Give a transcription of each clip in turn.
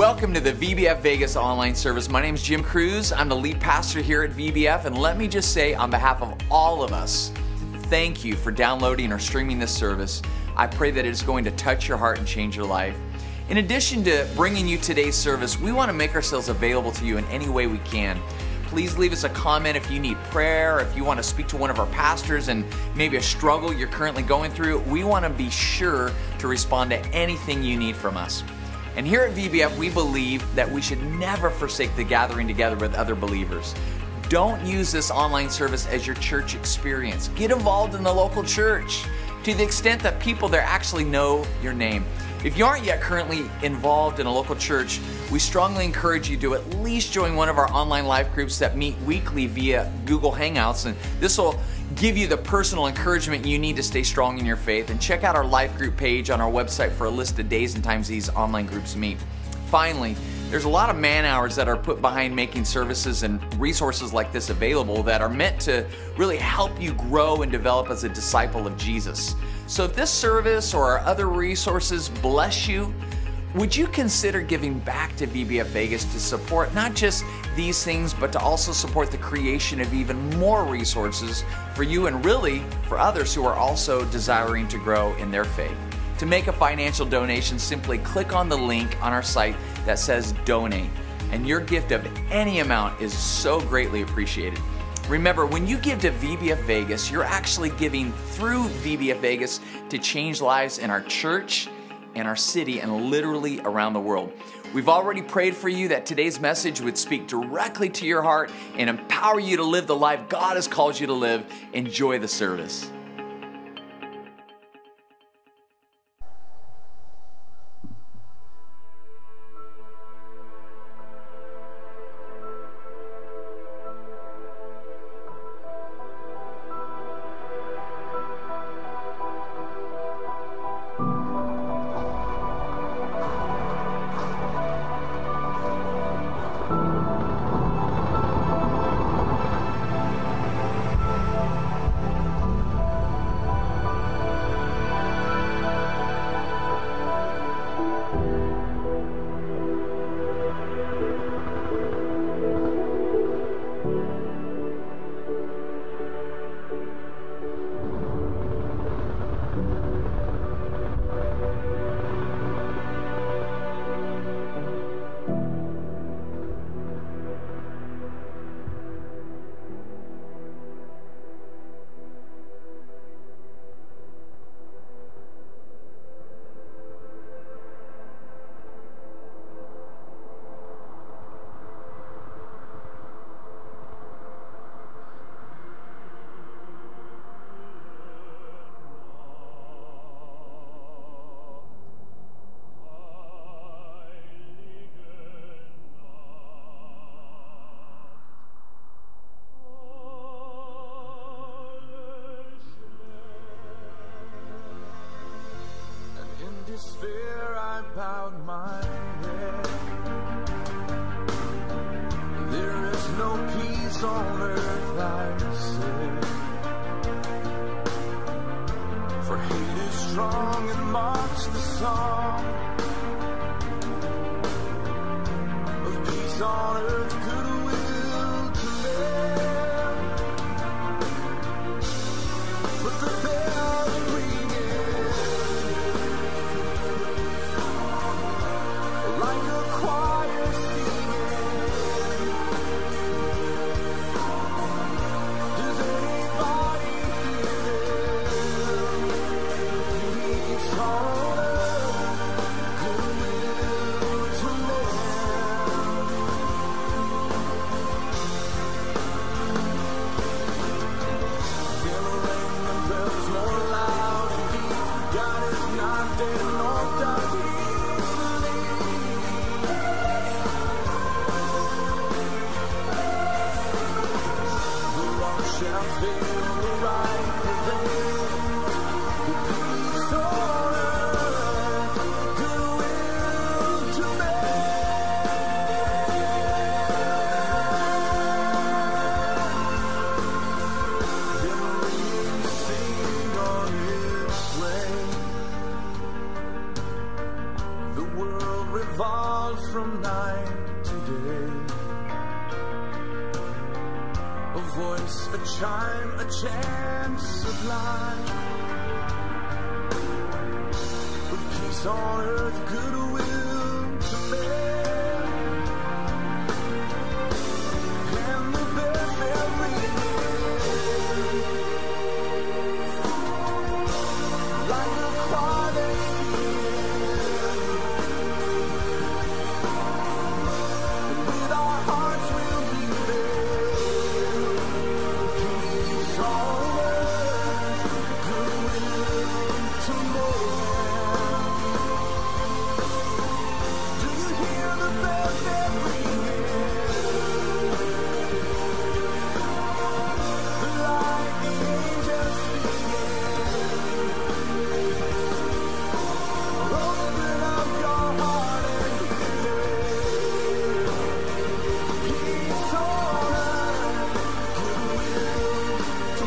Welcome to the VBF Vegas online service. My name is Jim Cruz. I'm the lead pastor here at VBF, and let me just say on behalf of all of us, thank you for downloading or streaming this service. I pray that it is going to touch your heart and change your life. In addition to bringing you today's service, we want to make ourselves available to you in any way we can. Please leave us a comment if you need prayer, if you want to speak to one of our pastors and maybe a struggle you're currently going through. We want to be sure to respond to anything you need from us. And here at VBF, we believe that we should never forsake the gathering together with other believers. Don't use this online service as your church experience. Get involved in the local church to the extent that people there actually know your name. If you aren't yet currently involved in a local church, we strongly encourage you to at least join one of our online life groups that meet weekly via Google Hangouts, and this will give you the personal encouragement you need to stay strong in your faith. And check out our life group page on our website for a list of days and times these online groups meet. Finally, there's a lot of man hours that are put behind making services and resources like this available that are meant to really help you grow and develop as a disciple of Jesus. So if this service or our other resources bless you, would you consider giving back to VBF Vegas to support not just these things, but to also support the creation of even more resources for you and really for others who are also desiring to grow in their faith? To make a financial donation, simply click on the link on our site that says donate, and your gift of any amount is so greatly appreciated. Remember, when you give to VBF Vegas, you're actually giving through VBF Vegas to change lives in our church, in our city, and literally around the world. We've already prayed for you that today's message would speak directly to your heart and empower you to live the life God has called you to live. Enjoy the service. Despair, I bowed my head. There is no peace on earth, I said, for hate is strong and mocks the song of peace on earth, goodwill to men. But the bells are ringing like a choir singing. Does anybody hear them? Peace on earth, revolves from night to day. A voice, a chime, a chant sublime. With peace on earth, goodwill to men. And the bells are ringing like a choir that's singing. And with our hearts we'll be there. Peace on earth, goodwill to men. Do you hear the bells that ringing? Like the angels singing. Open up your heart and hear it. Peace on earth, goodwill to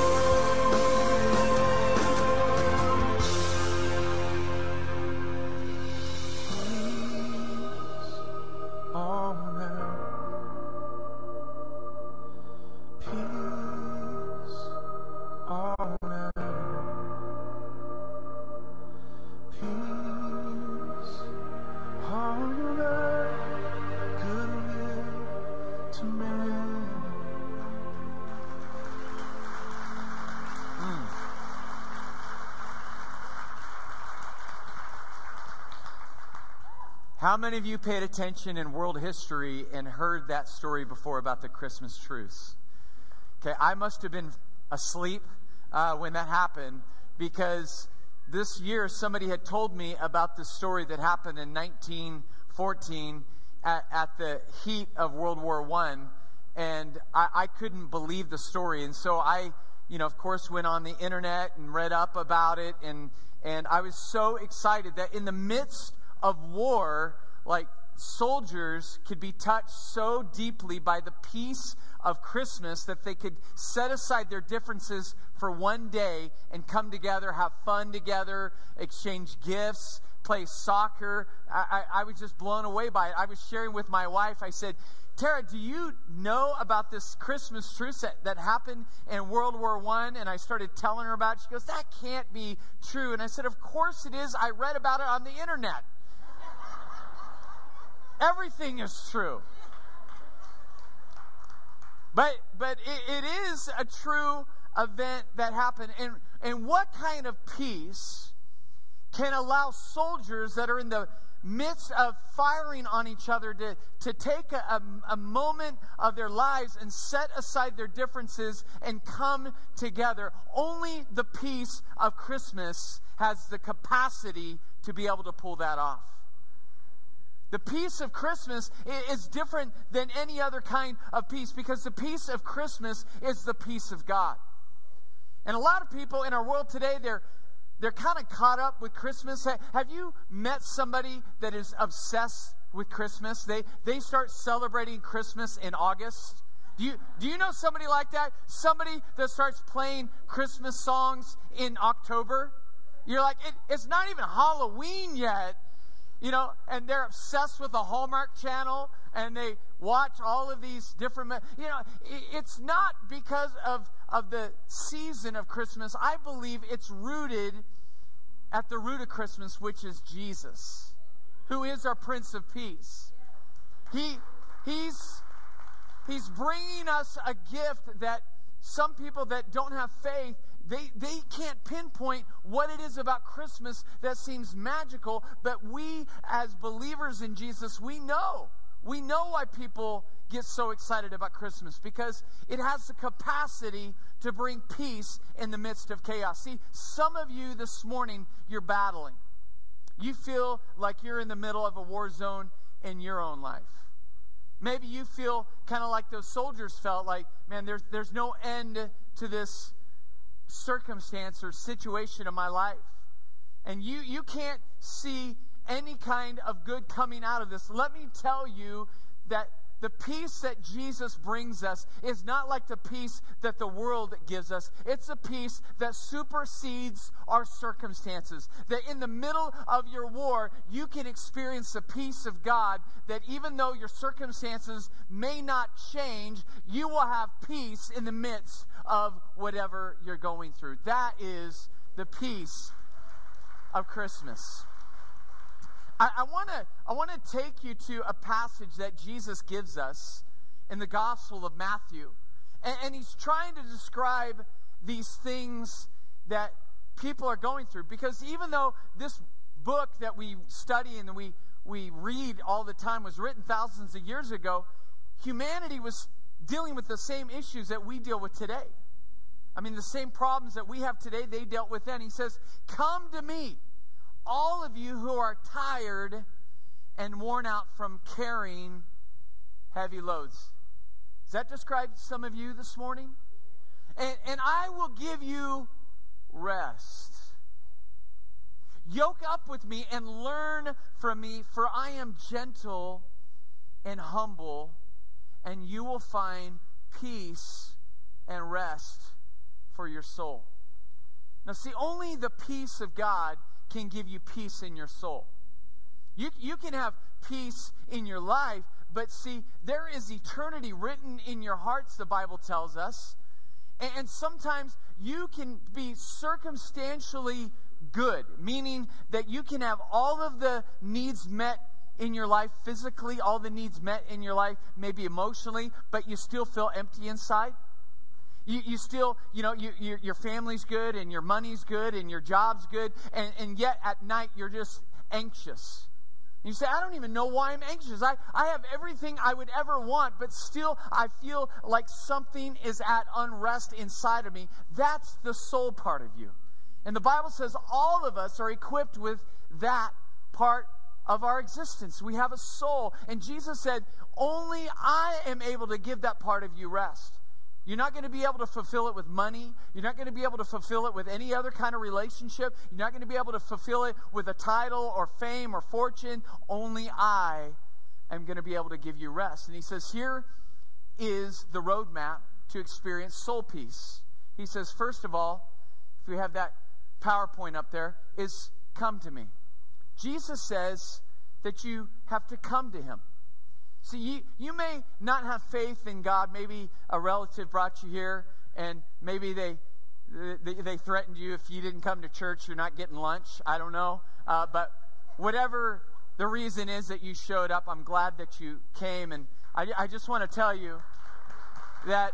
peace on earth. Peace on earth, goodwill to men. How many of you paid attention in world history and heard that story before about the Christmas truce? Okay, I must have been asleep when that happened, because this year somebody had told me about the story that happened in 1914 at the heat of World War I, and I couldn't believe the story. And so I, of course, went on the internet and read up about it, and I was so excited that in the midst of war, like, soldiers could be touched so deeply by the peace of Christmas that they could set aside their differences for one day and come together, have fun together, exchange gifts, play soccer. I was just blown away by it. I was sharing with my wife. I said, Tara, do you know about this Christmas truce that happened in World War I? And I started telling her about it. She goes, that can't be true. And I said, of course it is. I read about it on the internet. Everything is true. But it is a true event that happened. And what kind of peace can allow soldiers that are in the midst of firing on each other to take a moment of their lives and set aside their differences and come together? Only the peace of Christmas has the capacity to be able to pull that off. The peace of Christmas is different than any other kind of peace, because the peace of Christmas is the peace of God. And a lot of people in our world today, they're kind of caught up with Christmas. Have you met somebody that is obsessed with Christmas? They start celebrating Christmas in August. Do you know somebody like that? Somebody that starts playing Christmas songs in October? You're like, it's not even Halloween yet. And they're obsessed with the Hallmark Channel, and they watch all of these different, it's not because of the season of Christmas. I believe it's rooted at the root of Christmas, which is Jesus, who is our Prince of Peace. He's bringing us a gift that some people that don't have faith, they can't pinpoint what it is about Christmas that seems magical, but we as believers in Jesus, we know why people get so excited about Christmas, because it has the capacity to bring peace in the midst of chaos. See, some of you this morning, you're battling. You feel like you're in the middle of a war zone in your own life. Maybe you feel kind of like those soldiers felt, like, man, there's no end to this circumstance or situation in my life. And you can't see any kind of good coming out of this. Let me tell you that the peace that Jesus brings us is not like the peace that the world gives us. It's a peace that supersedes our circumstances. That in the middle of your war, you can experience the peace of God, that even though your circumstances may not change, you will have peace in the midst of whatever you're going through. That is the peace of Christmas. I want to take you to a passage that Jesus gives us in the Gospel of Matthew. And he's trying to describe these things that people are going through. Because even though this book that we study and we read all the time was written thousands of years ago, humanity was dealing with the same issues that we deal with today. I mean, the same problems that we have today, they dealt with then. He says, "Come to me, all of you who are tired and worn out from carrying heavy loads." Does that describe some of you this morning? And I will give you rest. Yoke up with me and learn from me, for I am gentle and humble, and you will find peace and rest for your soul. Now see, only the peace of God can give you peace in your soul. You can have peace in your life, but see, there is eternity written in your hearts, the Bible tells us. And sometimes you can be circumstantially good, meaning that you can have all of the needs met in your life physically, all the needs met in your life maybe emotionally, but you still feel empty inside. You still, your family's good and your money's good and your job's good, and yet at night you're just anxious. You say, I don't even know why I'm anxious. I have everything I would ever want, but still I feel like something is at unrest inside of me. That's the soul part of you. And the Bible says all of us are equipped with that part of our existence. We have a soul. And Jesus said, only I am able to give that part of you rest. You're not going to be able to fulfill it with money. You're not going to be able to fulfill it with any other kind of relationship. You're not going to be able to fulfill it with a title or fame or fortune. Only I am going to be able to give you rest. And he says, here is the roadmap to experience soul peace. He says, first of all, if we have that PowerPoint up there, is come to me. Jesus says that you have to come to him. See, you may not have faith in God. Maybe a relative brought you here, and maybe they threatened you if you didn't come to church, you're not getting lunch. I don't know. But whatever the reason is that you showed up, I'm glad that you came. And I just want to tell you that,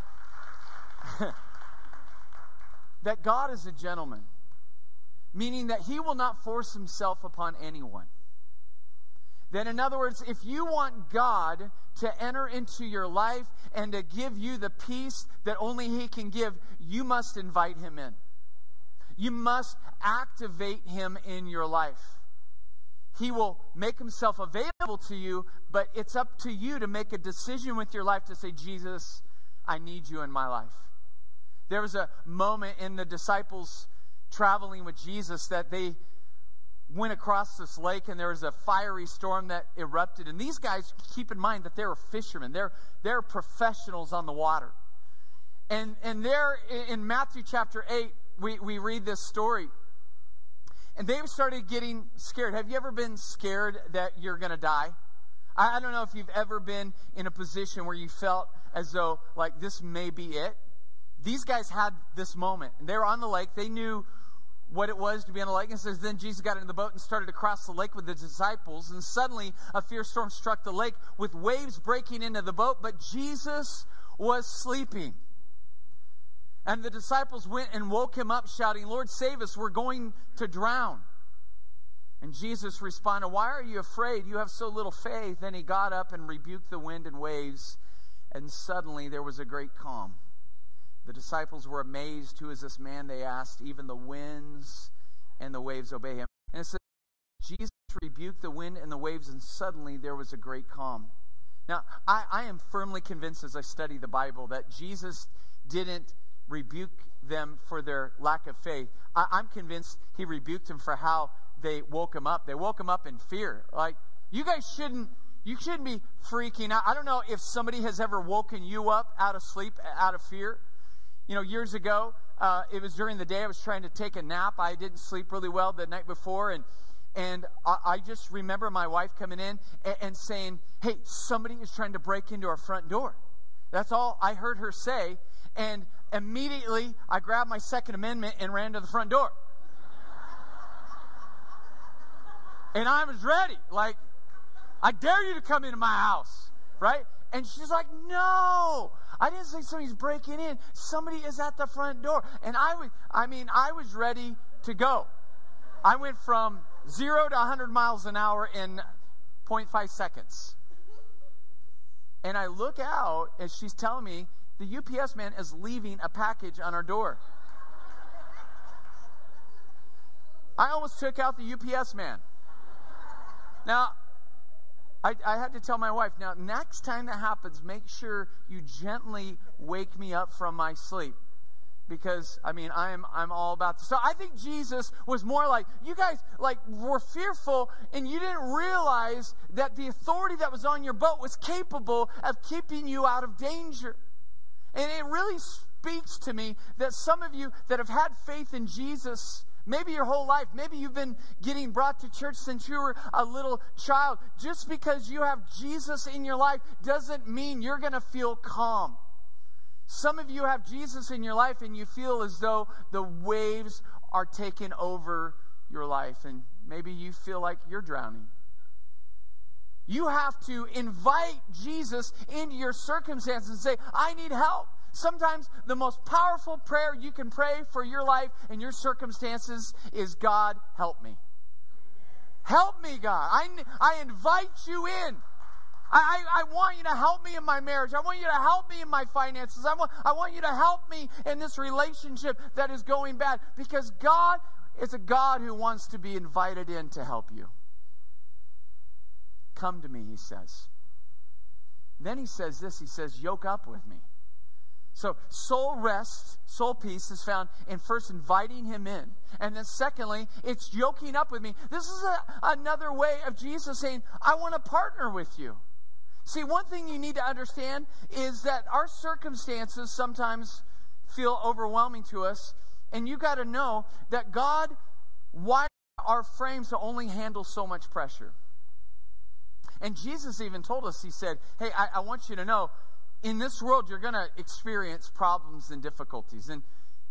that God is a gentleman, meaning that he will not force himself upon anyone. Then, in other words, if you want God to enter into your life and to give you the peace that only he can give, you must invite him in. You must activate him in your life. He will make himself available to you, but it's up to you to make a decision with your life to say, Jesus, I need you in my life. There was a moment in the disciples traveling with Jesus that they went across this lake, and there was a fiery storm that erupted. And these guys, keep in mind that they're fishermen. They're professionals on the water. And there in Matthew chapter 8, we read this story. And they started getting scared. Have you ever been scared that you're going to die? I don't know if you've ever been in a position where you felt as though, like, this may be it. These guys had this moment. And they were on the lake. They knew what it was to be on the lake. And it says, then Jesus got into the boat and started to cross the lake with the disciples. And suddenly a fierce storm struck the lake with waves breaking into the boat. But Jesus was sleeping. And the disciples went and woke him up, shouting, Lord, save us, we're going to drown. And Jesus responded, why are you afraid? You have so little faith. Then he got up and rebuked the wind and waves. And suddenly there was a great calm. The disciples were amazed. Who is this man? They asked. Even the winds and the waves obey him. And it says, Jesus rebuked the wind and the waves, and suddenly there was a great calm. Now, I am firmly convinced as I study the Bible that Jesus didn't rebuke them for their lack of faith. I'm convinced he rebuked them for how they woke him up. They woke him up in fear. Like, you guys shouldn't You shouldn't be freaking out. I don't know if somebody has ever woken you up out of sleep, out of fear. You know, years ago, it was during the day. I was trying to take a nap. I didn't sleep really well the night before, and I just remember my wife coming in and saying, "Hey, somebody is trying to break into our front door." That's all I heard her say, and immediately I grabbed my Second Amendment and ran to the front door. And I was ready, like, I dare you to come into my house, right? And she's like, "No, I didn't say somebody's breaking in. Somebody is at the front door." And I was ready to go. I went from 0 to 100 miles an hour in 0.5 seconds. And I look out, and she's telling me the UPS man is leaving a package on our door. I almost took out the UPS man. Now, I had to tell my wife, now, next time that happens, make sure you gently wake me up from my sleep. Because, I'm all about this. So I think Jesus was more like, you guys, were fearful, and you didn't realize that the authority that was on your boat was capable of keeping you out of danger. And it really speaks to me that some of you that have had faith in Jesus, maybe your whole life, maybe you've been getting brought to church since you were a little child. Just because you have Jesus in your life doesn't mean you're going to feel calm. Some of you have Jesus in your life and you feel as though the waves are taking over your life, and maybe you feel like you're drowning. You have to invite Jesus into your circumstances and say, "I need help." Sometimes the most powerful prayer you can pray for your life and your circumstances is, "God, help me. Help me, God. I invite you in. I want you to help me in my marriage. I want you to help me in my finances. I want you to help me in this relationship that is going bad." Because God is a God who wants to be invited in to help you. "Come to me," he says. Then he says this, he says, "Yoke up with me." So soul rest, soul peace is found in first inviting him in. And then secondly, it's yoking up with me. This is another way of Jesus saying, "I want to partner with you." See, one thing you need to understand is that our circumstances sometimes feel overwhelming to us. And you got to know that God wired our frames to only handle so much pressure. And Jesus even told us, he said, "Hey, I want you to know, in this world, you're going to experience problems and difficulties. And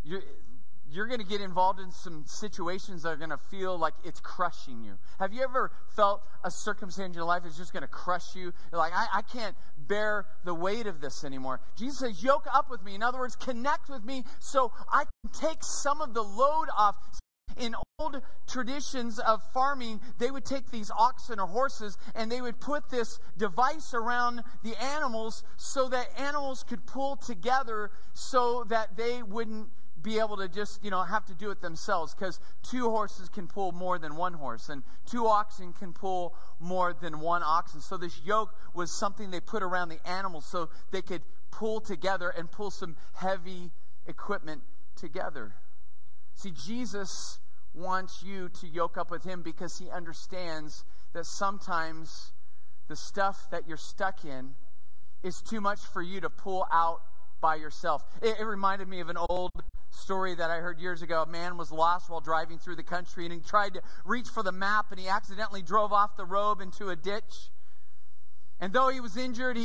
you're going to get involved in some situations that are going to feel like it's crushing you." Have you ever felt a circumstance in your life is just going to crush you? You're like, I can't bear the weight of this anymore. Jesus says, "Yoke up with me." In other words, connect with me so I can take some of the load off. In old traditions of farming, they would take these oxen or horses and they would put this device around the animals so that animals could pull together so that they wouldn't be able to just, have to do it themselves, because 2 horses can pull more than 1 horse, and 2 oxen can pull more than 1 oxen. So this yoke was something they put around the animals so they could pull together and pull some heavy equipment together. See, Jesus wants you to yoke up with him because he understands that sometimes the stuff that you're stuck in is too much for you to pull out by yourself. It reminded me of an old story that I heard years ago. A man was lost while driving through the country, and he tried to reach for the map, and he accidentally drove off the road into a ditch. And though he was injured,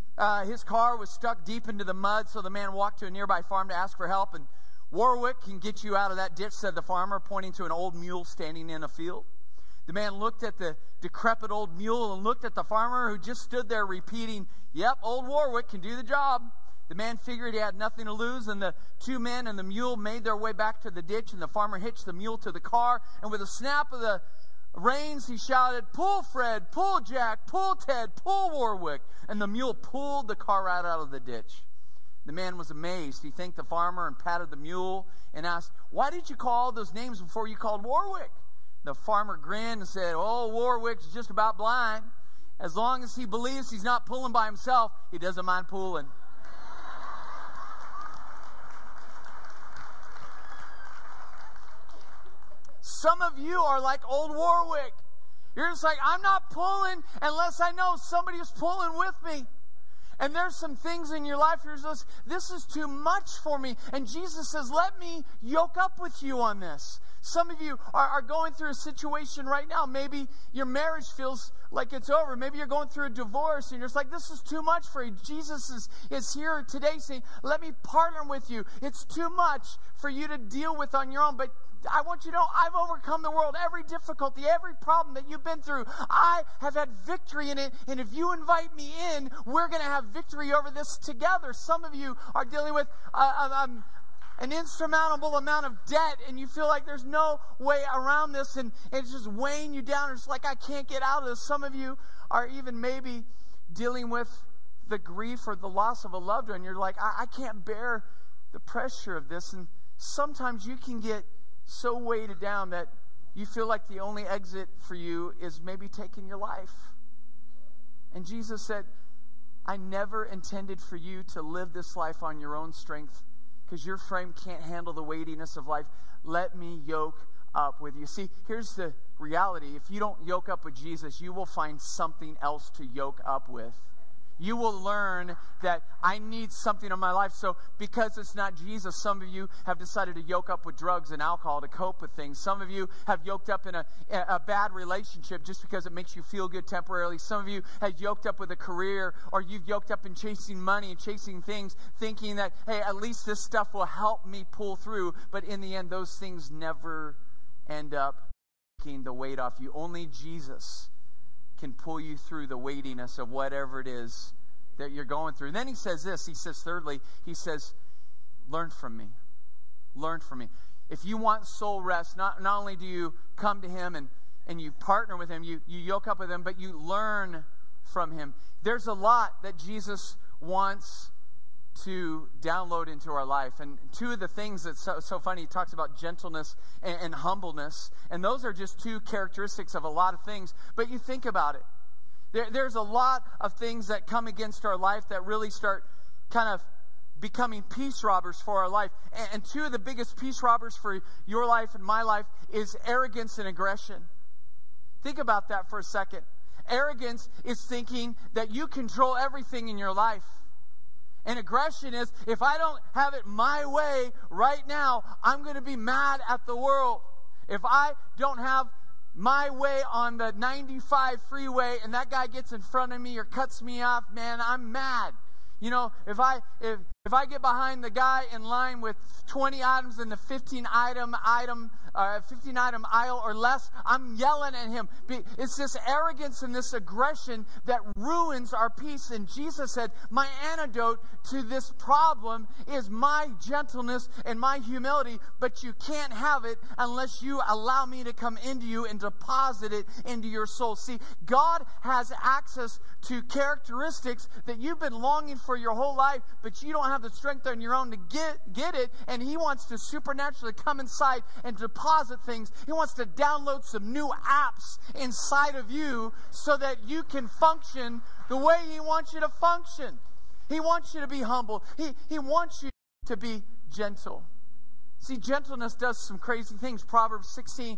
his car was stuck deep into the mud, so the man walked to a nearby farm to ask for help. And "Warwick can get you out of that ditch," said the farmer, pointing to an old mule standing in a field. The man looked at the decrepit old mule and looked at the farmer, who just stood there repeating, "Yep, old Warwick can do the job." The man figured he had nothing to lose, and the 2 men and the mule made their way back to the ditch, and the farmer hitched the mule to the car, and with a snap of the reins, he shouted, "Pull Fred, pull Jack, pull Ted, pull Warwick." And the mule pulled the car right out of the ditch. The man was amazed. He thanked the farmer and patted the mule and asked, "Why did you call those names before you called Warwick?" The farmer grinned and said, "Oh, Warwick's just about blind. As long as he believes he's not pulling by himself, he doesn't mind pulling." Some of you are like old Warwick. You're just like, I'm not pulling unless I know somebody is pulling with me. And there's some things in your life, you're just, this is too much for me. And Jesus says, let me yoke up with you on this. Some of you are going through a situation right now. Maybe your marriage feels like it's over. Maybe you're going through a divorce and you're just like, this is too much for you. Jesus is here today saying, let me partner with you. It's too much for you to deal with on your own. But I want you to know, I've overcome the world, every difficulty, every problem that you've been through. I have had victory in it, and if you invite me in, we're going to have victory over this together. Some of you are dealing with an insurmountable amount of debt, and you feel like there's no way around this, and it's just weighing you down. It's like, I can't get out of this. Some of you are even maybe dealing with the grief or the loss of a loved one. You're like, I can't bear the pressure of this, and sometimes you can get so weighted down that you feel like the only exit for you is maybe taking your life. And Jesus said, I never intended for you to live this life on your own strength, because your frame can't handle the weightiness of life. Let me yoke up with you. See, here's the reality. If you don't yoke up with Jesus, you will find something else to yoke up with. You will learn that I need something in my life. So because it's not Jesus, some of you have decided to yoke up with drugs and alcohol to cope with things. Some of you have yoked up in a bad relationship just because it makes you feel good temporarily. Some of you have yoked up with a career, or you've yoked up in chasing money and chasing things, thinking that, hey, at least this stuff will help me pull through. But in the end, those things never end up taking the weight off you. Only Jesus can pull you through the weightiness of whatever it is that you're going through. And then he says this. He says, thirdly, he says, learn from me. Learn from me. If you want soul rest, not only do you come to him and you partner with him, you yoke up with him, but you learn from him. There's a lot that Jesus wants to download into our life. And two of the things that's so funny, he talks about gentleness and humbleness. And those are just two characteristics of a lot of things. But you think about it. There's a lot of things that come against our life that really start kind of becoming peace robbers for our life. And two of the biggest peace robbers for your life and my life is arrogance and aggression. Think about that for a second. Arrogance is thinking that you control everything in your life. And aggression is, if I don't have it my way right now, I'm going to be mad at the world. If I don't have my way on the 95 freeway and that guy gets in front of me or cuts me off, man, I'm mad. You know, if I get behind the guy in line with 20 items in the 15 item aisle or less, I'm yelling at him. It's this arrogance and this aggression that ruins our peace. And Jesus said, my antidote to this problem is my gentleness and my humility, but you can't have it unless you allow me to come into you and deposit it into your soul. See, God has access to characteristics that you've been longing for your whole life, but you don't have the strength on your own to get it, and he wants to supernaturally come inside and deposit things. He wants to download some new apps inside of you so that you can function the way he wants you to function. He wants you to be humble. He wants you to be gentle. See, gentleness does some crazy things. Proverbs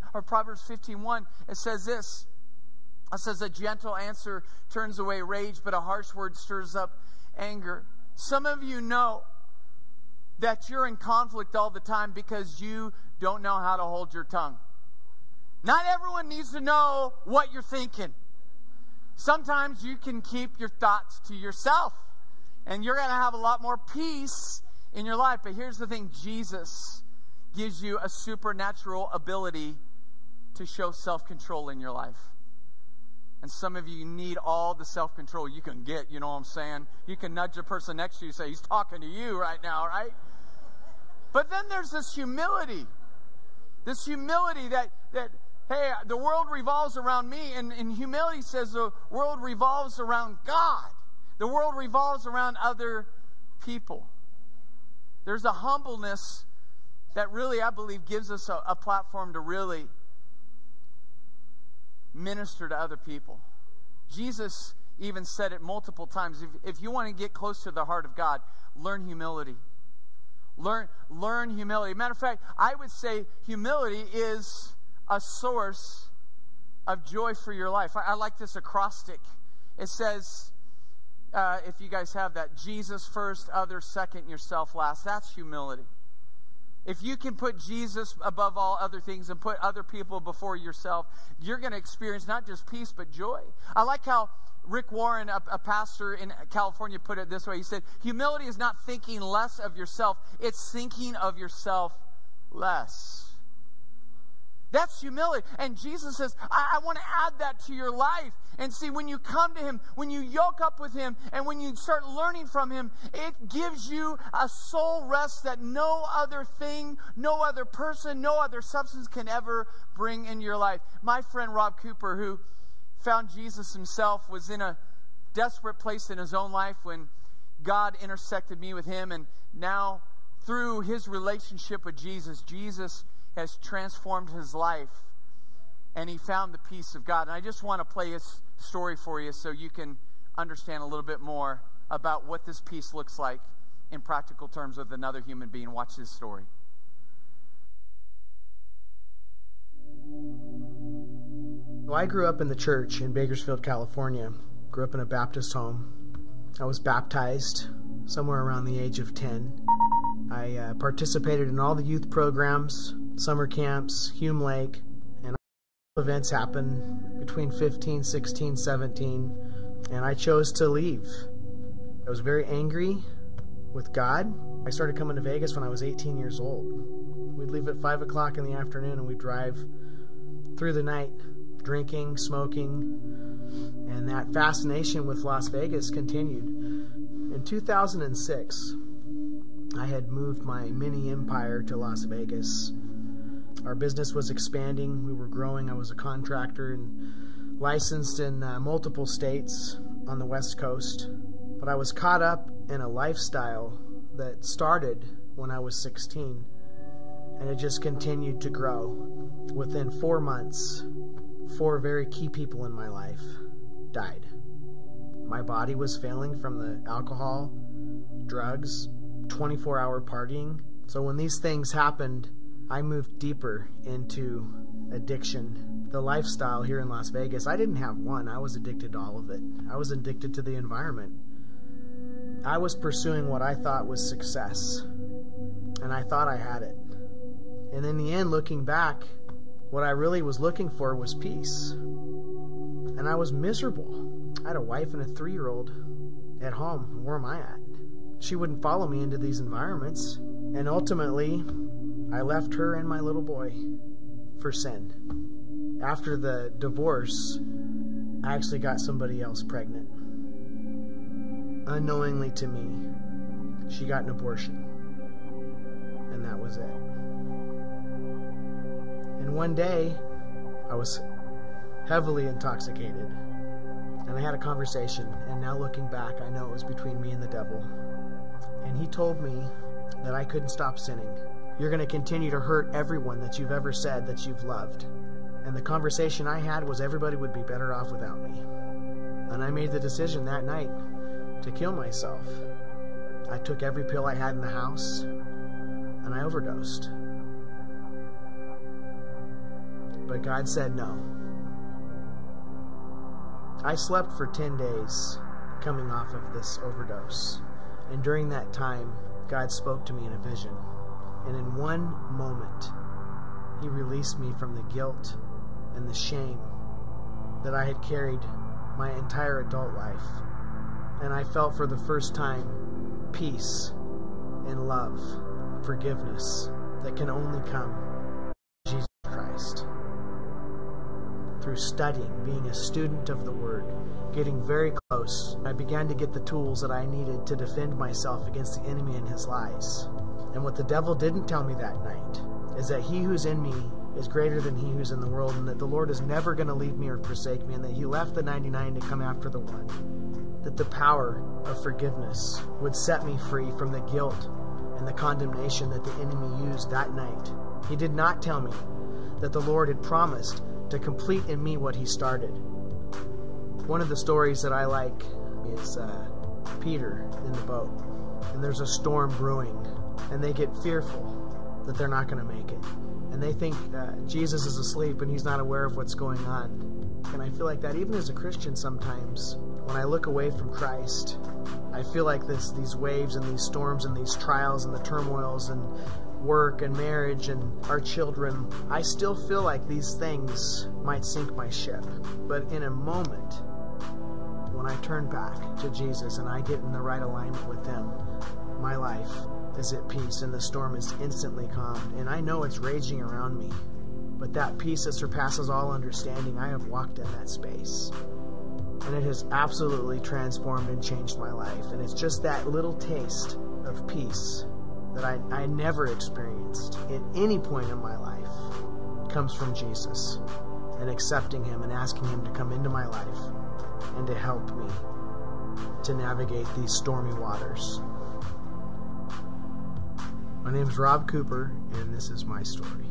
15:1, it says this. It says, a gentle answer turns away rage, but a harsh word stirs up anger. Some of you know that you're in conflict all the time because you don't know how to hold your tongue. Not everyone needs to know what you're thinking. Sometimes you can keep your thoughts to yourself, and you're going to have a lot more peace in your life. But here's the thing. Jesus gives you a supernatural ability to show self-control in your life. And some of you need all the self-control you can get, you know what I'm saying? You can nudge the person next to you and say, he's talking to you right now, right? But then there's this humility. This humility that hey, the world revolves around me. And humility says the world revolves around God. The world revolves around other people. There's a humbleness that really, I believe, gives us a platform to really minister to other people. Jesus even said it multiple times. If you want to get close to the heart of God, learn humility. Learn humility. Matter of fact, I would say humility is a source of joy for your life. I like this acrostic. It says, if you guys have that, Jesus first, others second, yourself last. That's humility. If you can put Jesus above all other things and put other people before yourself, you're going to experience not just peace, but joy. I like how Rick Warren, a pastor in California, put it this way. He said, humility is not thinking less of yourself. It's thinking of yourself less. That's humility. And Jesus says, I want to add that to your life. And see, when you come to Him, when you yoke up with Him, and when you start learning from Him, it gives you a soul rest that no other thing, no other person, no other substance can ever bring in your life. My friend Rob Cooper, who found Jesus himself, was in a desperate place in his own life when God intersected me with him. And now, through his relationship with Jesus, Jesus has transformed his life, and he found the peace of God. And I just want to play his story for you so you can understand a little bit more about what this peace looks like in practical terms with another human being. Watch this story. Well, I grew up in the church in Bakersfield, California. Grew up in a Baptist home. I was baptized somewhere around the age of 10. I participated in all the youth programs, summer camps, Hume Lake, and events happened between 15, 16, 17, and I chose to leave. I was very angry with God. I started coming to Vegas when I was 18 years old. We'd leave at 5 o'clock in the afternoon and we'd drive through the night, drinking, smoking, and that fascination with Las Vegas continued. In 2006, I had moved my mini empire to Las Vegas. Our business was expanding. We were growing. I was a contractor and licensed in multiple states on the West Coast. But I was caught up in a lifestyle that started when I was 16, and it just continued to grow. Within 4 months, 4 very key people in my life died. My body was failing from the alcohol, drugs, 24-hour partying. So when these things happened, I moved deeper into addiction. The lifestyle here in Las Vegas, I didn't have one. I was addicted to all of it. I was addicted to the environment. I was pursuing what I thought was success, and I thought I had it. And in the end, looking back, what I really was looking for was peace. And I was miserable. I had a wife and a 3-year-old at home. Where am I at? She wouldn't follow me into these environments. And ultimately, I left her and my little boy for sin. After the divorce, I actually got somebody else pregnant. Unknowingly to me, she got an abortion. And that was it. And one day, I was heavily intoxicated. And I had a conversation, and now looking back, I know it was between me and the devil. And he told me that I couldn't stop sinning. You're going to continue to hurt everyone that you've ever said that you've loved. And the conversation I had was everybody would be better off without me. And I made the decision that night to kill myself. I took every pill I had in the house, and I overdosed. But God said no. I slept for 10 days coming off of this overdose. And during that time, God spoke to me in a vision. And in one moment, He released me from the guilt and the shame that I had carried my entire adult life. And I felt for the first time peace and love, forgiveness that can only come from Jesus Christ. Through studying, being a student of the Word, getting very close, I began to get the tools that I needed to defend myself against the enemy and his lies. And what the devil didn't tell me that night is that he who's in me is greater than he who's in the world, and that the Lord is never going to leave me or forsake me, and that He left the 99 to come after the one. That the power of forgiveness would set me free from the guilt and the condemnation that the enemy used that night. He did not tell me that the Lord had promised to complete in me what He started. One of the stories that I like is Peter in the boat. And there's a storm brewing. And they get fearful that they're not going to make it. And they think Jesus is asleep and He's not aware of what's going on. And I feel like that even as a Christian sometimes, when I look away from Christ, I feel like these waves and these storms and these trials and the turmoils and work and marriage and our children, I still feel like these things might sink my ship. But in a moment, when I turn back to Jesus and I get in the right alignment with Him, my life is at peace and the storm is instantly calmed. And I know it's raging around me, but that peace that surpasses all understanding, I have walked in that space. And it has absolutely transformed and changed my life. And it's just that little taste of peace that I never experienced at any point in my life comes from Jesus and accepting Him and asking Him to come into my life and to help me to navigate these stormy waters. My name's Rob Cooper, and this is my story.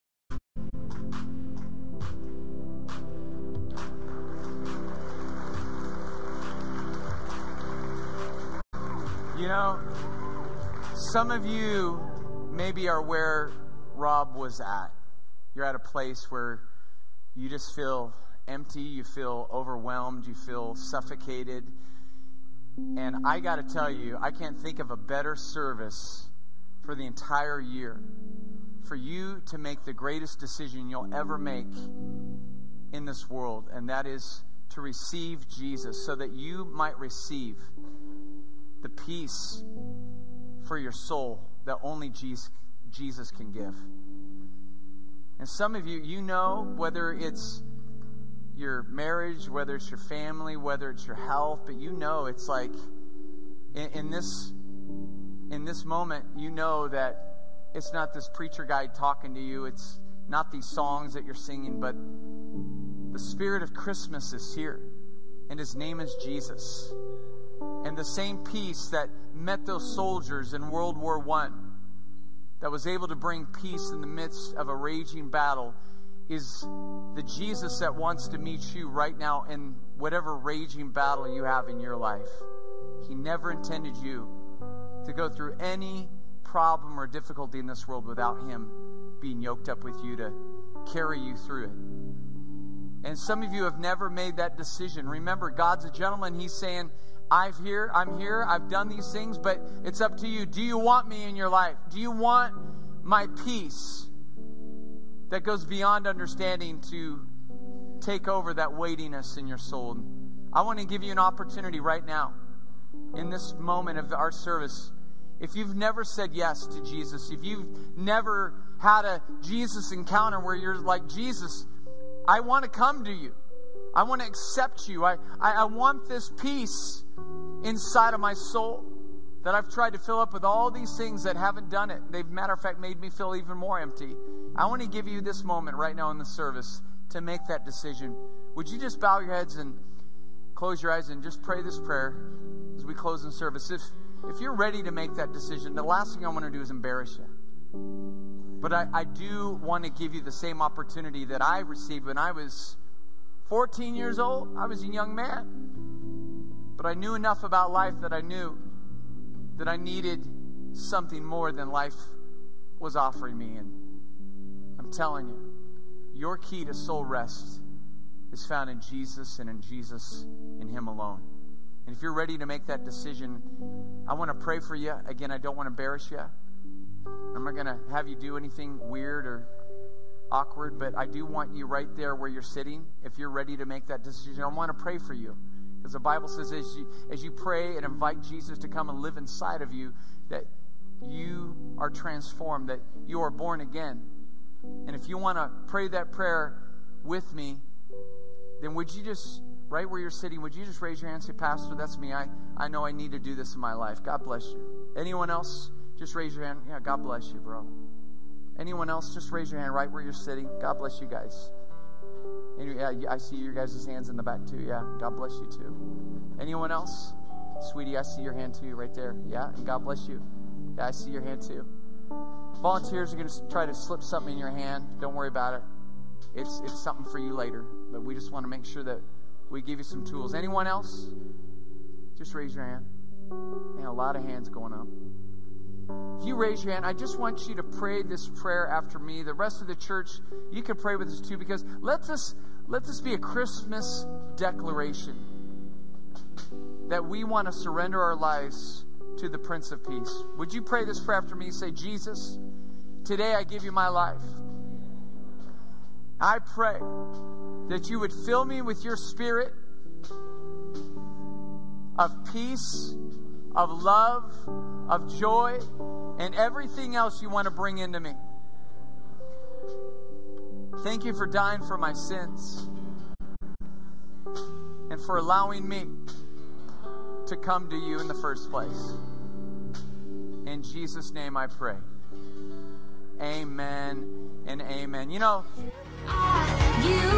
You know, some of you maybe are where Rob was at. You're at a place where you just feel empty, you feel overwhelmed, you feel suffocated. And I got to tell you, I can't think of a better service for the entire year for you to make the greatest decision you'll ever make in this world, and that is to receive Jesus so that you might receive the peace for your soul that only Jesus can give. And some of you, you know, whether it's your marriage, whether it's your family, whether it's your health, but you know it's like in this moment, you know that it's not this preacher guy talking to you. It's not these songs that you're singing, but the spirit of Christmas is here, and His name is Jesus. And the same peace that met those soldiers in World War I, that was able to bring peace in the midst of a raging battle, is the Jesus that wants to meet you right now in whatever raging battle you have in your life. He never intended you to go through any problem or difficulty in this world without Him being yoked up with you to carry you through it. And some of you have never made that decision. Remember, God's a gentleman. He's saying, I'm here, I've done these things, but it's up to you. Do you want me in your life? Do you want my peace that goes beyond understanding to take over that weightiness in your soul? I want to give you an opportunity right now, in this moment of our service. If you've never said yes to Jesus, if you've never had a Jesus encounter where you're like, Jesus, I want to come to you. I want to accept you. I want this peace inside of my soul that I've tried to fill up with all these things that haven't done it. They've, matter of fact, made me feel even more empty. I want to give you this moment right now in the service to make that decision. Would you just bow your heads and close your eyes and just pray this prayer as we close in service? If you're ready to make that decision, the last thing I want to do is embarrass you. But I do want to give you the same opportunity that I received when I was 14 years old. I was a young man. But I knew enough about life that I knew that I needed something more than life was offering me. And I'm telling you, your key to soul rest is found in Jesus and in Jesus, in Him alone. And if you're ready to make that decision, I want to pray for you. Again, I don't want to embarrass you. I'm not going to have you do anything weird or awkward, but I do want you right there where you're sitting. If you're ready to make that decision, I want to pray for you. Because the Bible says as you pray and invite Jesus to come and live inside of you, that you are transformed, that you are born again. And if you want to pray that prayer with me, then would you just, right where you're sitting, would you just raise your hand and say, Pastor, that's me. I know I need to do this in my life. God bless you. Anyone else? Just raise your hand. Yeah, God bless you, bro. Anyone else? Just raise your hand right where you're sitting. God bless you guys. Yeah, I see your guys' hands in the back too. Yeah, God bless you too. Anyone else? Sweetie, I see your hand too right there. Yeah, and God bless you. Yeah, I see your hand too. Volunteers are going to try to slip something in your hand. Don't worry about it. It's something for you later. But we just want to make sure that we give you some tools. Anyone else? Just raise your hand. Man, a lot of hands going up. If you raise your hand, I just want you to pray this prayer after me. The rest of the church, you can pray with us too, because let this be a Christmas declaration that we want to surrender our lives to the Prince of Peace. Would you pray this prayer after me? Say, Jesus, today I give you my life. I pray that you would fill me with your spirit of peace, of love, of joy, and everything else you want to bring into me. Thank you for dying for my sins and for allowing me to come to you in the first place. In Jesus' name I pray. Amen and amen. You know,